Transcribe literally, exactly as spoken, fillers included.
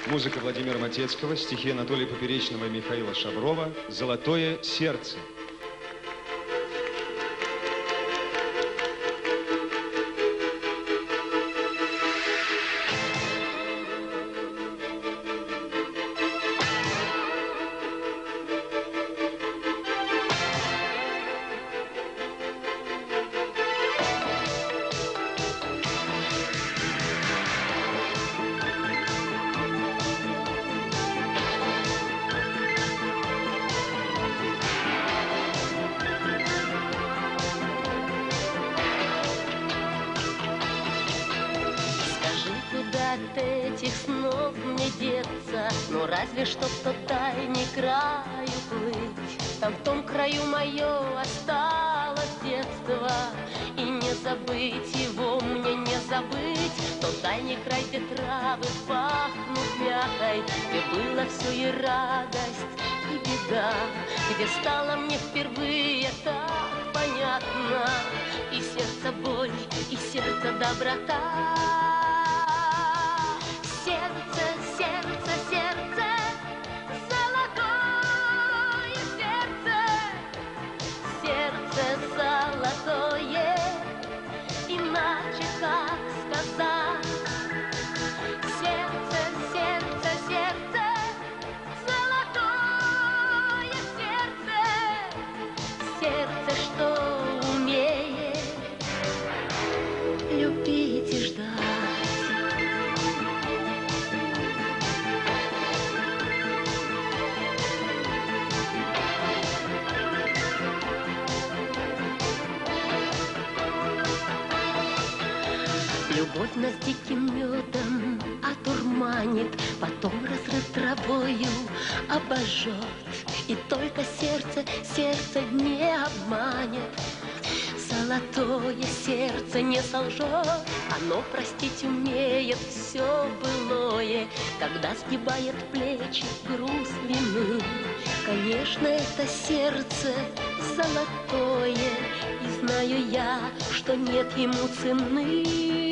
Музыка Владимира Матецкого, стихи Анатолия Поперечного и Михаила Шаврова «Золотое сердце». От этих снов мне деться, но разве что в тот дальний краю плыть. Там в том краю мое осталось детство, и не забыть его мне не забыть. Тот дальний край, где травы пахнут мякой, где было все и радость, и беда, где стало мне впервые так понятно и сердце боль, и сердце доброта. Золотое, иначе как сказать? Сердце, сердце, сердце, золотое сердце, сердце, что умеет любить и ждать. Любовь нас диким медом одурманит, потом разрыв травою обожжет. И только сердце, сердце не обманет. Золотое сердце не солжет, оно простить умеет все былое, когда сгибает плечи груз вины. Конечно, это сердце золотое, и знаю я, что нет ему цены.